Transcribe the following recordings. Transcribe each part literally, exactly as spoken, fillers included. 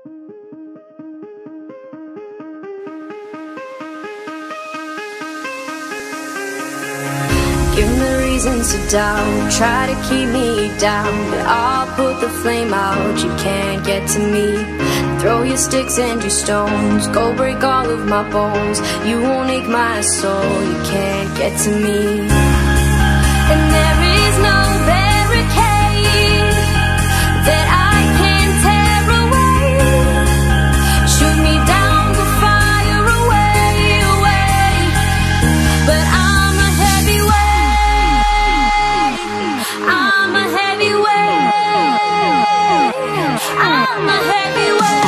Give me reasons to doubt, try to keep me down, but I'll put the flame out, you can't get to me. Throw your sticks and your stones, go break all of my bones. You won't ache my soul, you can't get to me. And there is no barricade that I can tear away. Shoot me down to fire away, away. But I'm a heavyweight, I'm a heavyweight, I'm a heavyweight.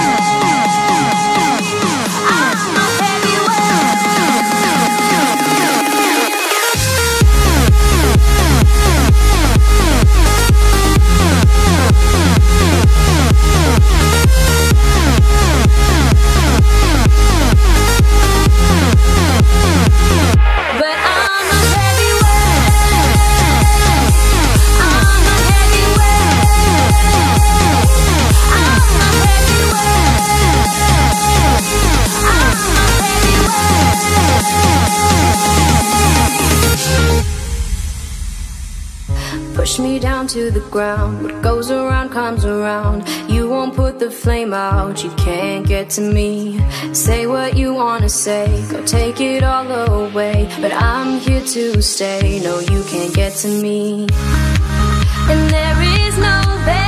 Push me down to the ground, what goes around comes around. You won't put the flame out, you can't get to me. Say what you wanna say, go take it all away, but I'm here to stay, no you can't get to me. And there is no